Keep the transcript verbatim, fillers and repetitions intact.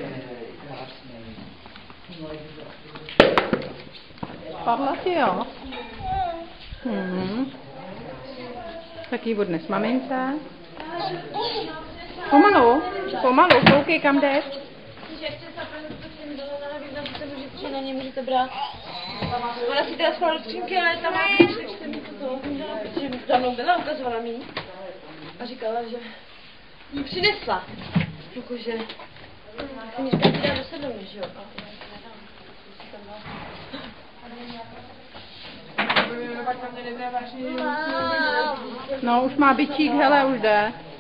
Spadla ti, jo? Hmm. Tak jí odnes mamince. Pomalu, pomalu, koukej kam jdeš. Že na ně můžete brát. Ona si teda schválila skřínky, ale tam má přečte mi to, protože za mnou byla, ukazovala mi a říkala, že ji přinesla. Jakože si mi říkala, že dá do sebe, že jo. No, už má bičík, hele, už jde.